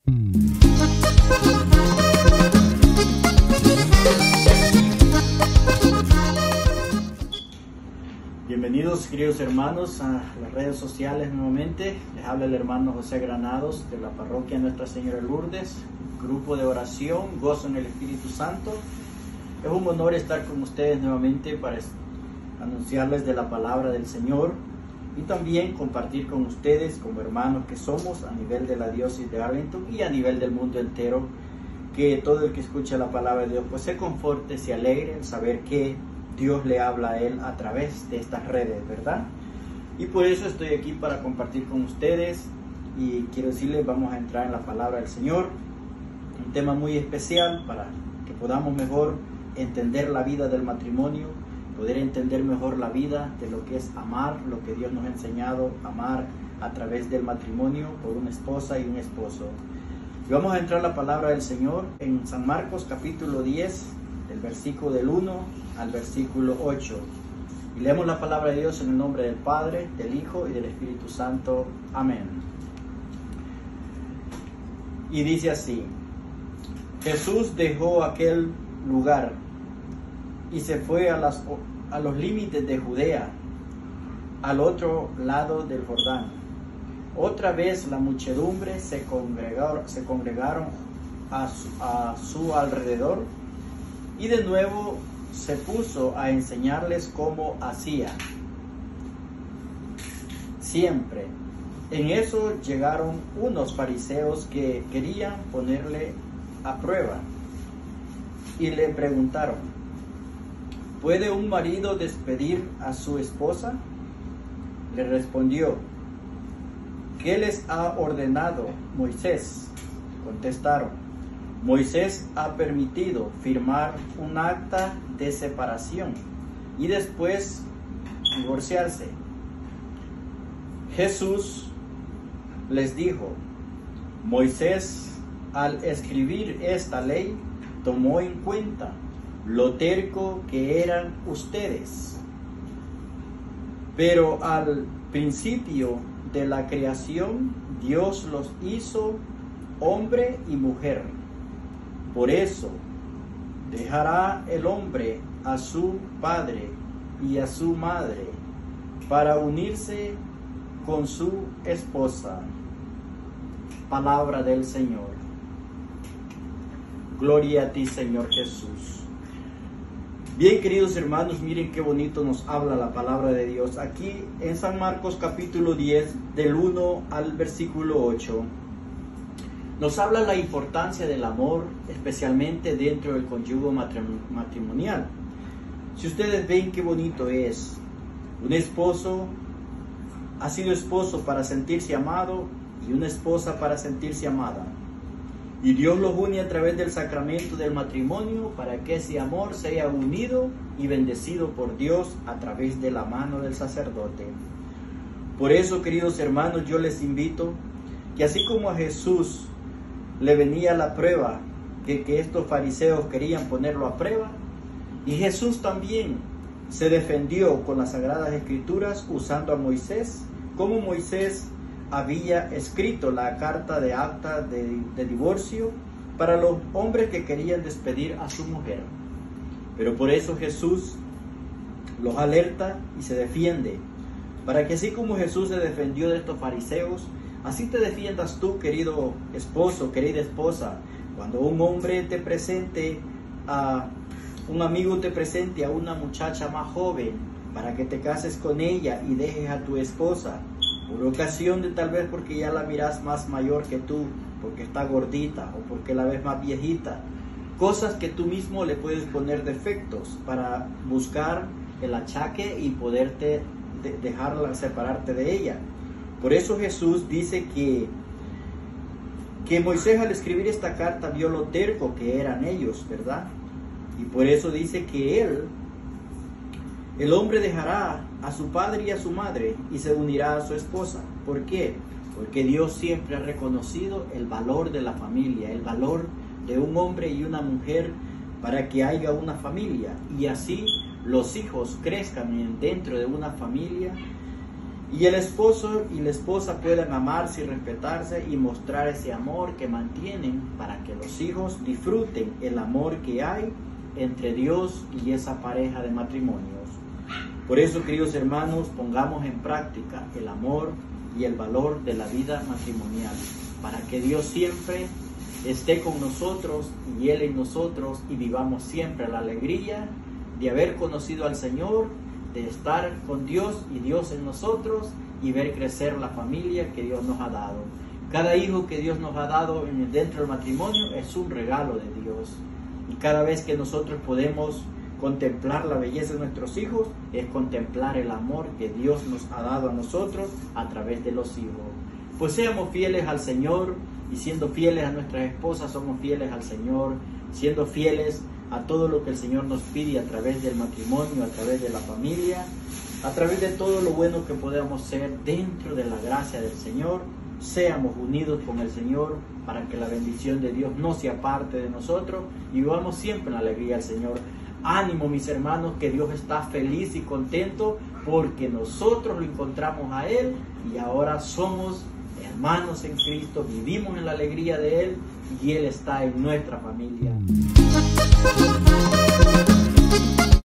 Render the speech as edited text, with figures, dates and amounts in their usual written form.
Bienvenidos, queridos hermanos, a las redes sociales nuevamente. Les habla el hermano José Granados de la parroquia Nuestra Señora de Lourdes, grupo de oración Gozo en el Espíritu Santo. Es un honor estar con ustedes nuevamente para anunciarles de la palabra del Señor y también compartir con ustedes como hermanos que somos a nivel de la diócesis de Arlington y a nivel del mundo entero, que todo el que escucha la palabra de Dios pues se conforte, se alegre en saber que Dios le habla a él a través de estas redes, ¿verdad? Y por eso estoy aquí para compartir con ustedes y quiero decirles, vamos a entrar en la palabra del Señor, un tema muy especial para que podamos mejor entender la vida del matrimonio, poder entender mejor la vida de lo que es amar, lo que Dios nos ha enseñado, amar a través del matrimonio por una esposa y un esposo. Y vamos a entrar a la palabra del Señor en San Marcos capítulo 10, del versículo del 1 al versículo 8. Y leemos la palabra de Dios en el nombre del Padre, del Hijo y del Espíritu Santo. Amén. Y dice así: Jesús dejó aquel lugar y se fue a los límites de Judea, al otro lado del Jordán. Otra vez la muchedumbre se congregaron a su alrededor, y de nuevo se puso a enseñarles cómo hacía siempre. En eso llegaron unos fariseos que querían ponerle a prueba y le preguntaron: ¿puede un marido despedir a su esposa? Le respondió: ¿qué les ha ordenado Moisés? Contestaron: Moisés ha permitido firmar un acta de separación y después divorciarse. Jesús les dijo: Moisés, al escribir esta ley, tomó en cuenta lo terco que eran ustedes. Pero al principio de la creación, Dios los hizo hombre y mujer. Por eso dejará el hombre a su padre y a su madre para unirse con su esposa. Palabra del Señor. Gloria a ti, Señor Jesús. Bien, queridos hermanos, miren qué bonito nos habla la palabra de Dios. Aquí en San Marcos capítulo 10, del 1 al versículo 8, nos habla la importancia del amor, especialmente dentro del cónyuge matrimonial. Si ustedes ven qué bonito es, un esposo ha sido esposo para sentirse amado y una esposa para sentirse amada. Y Dios los une a través del sacramento del matrimonio para que ese amor sea unido y bendecido por Dios a través de la mano del sacerdote. Por eso, queridos hermanos, yo les invito que así como a Jesús le venía la prueba, que estos fariseos querían ponerlo a prueba, y Jesús también se defendió con las Sagradas Escrituras usando a Moisés, como Moisés había escrito la carta de acta de divorcio para los hombres que querían despedir a su mujer. Pero por eso Jesús los alerta y se defiende, para que así como Jesús se defendió de estos fariseos, así te defiendas tú, querido esposo, querida esposa, cuando un hombre te presente un amigo te presente a una muchacha más joven para que te cases con ella y dejes a tu esposa, por ocasión de tal vez porque ya la miras más mayor que tú, porque está gordita o porque la ves más viejita, cosas que tú mismo le puedes poner defectos para buscar el achaque y poderte dejarla, separarte de ella. Por eso Jesús dice que Moisés al escribir esta carta vio lo terco que eran ellos, ¿verdad? Y por eso dice que el hombre dejará a su padre y a su madre y se unirá a su esposa. ¿Por qué? Porque Dios siempre ha reconocido el valor de la familia, el valor de un hombre y una mujer para que haya una familia y así los hijos crezcan dentro de una familia y el esposo y la esposa puedan amarse y respetarse y mostrar ese amor que mantienen para que los hijos disfruten el amor que hay entre Dios y esa pareja de matrimonios. Por eso, queridos hermanos, pongamos en práctica el amor y el valor de la vida matrimonial, para que Dios siempre esté con nosotros y Él en nosotros, y vivamos siempre la alegría de haber conocido al Señor, de estar con Dios y Dios en nosotros, y ver crecer la familia que Dios nos ha dado. Cada hijo que Dios nos ha dado dentro del matrimonio es un regalo de Dios, y cada vez que nosotros podemos contemplar la belleza de nuestros hijos, es contemplar el amor que Dios nos ha dado a nosotros a través de los hijos. Pues seamos fieles al Señor, y siendo fieles a nuestras esposas, somos fieles al Señor, siendo fieles a todo lo que el Señor nos pide a través del matrimonio, a través de la familia, a través de todo lo bueno que podamos ser dentro de la gracia del Señor. Seamos unidos con el Señor para que la bendición de Dios no se aparte de nosotros y vivamos siempre en la alegría del Señor. Ánimo, mis hermanos, que Dios está feliz y contento porque nosotros lo encontramos a Él y ahora somos hermanos en Cristo, vivimos en la alegría de Él y Él está en nuestra familia.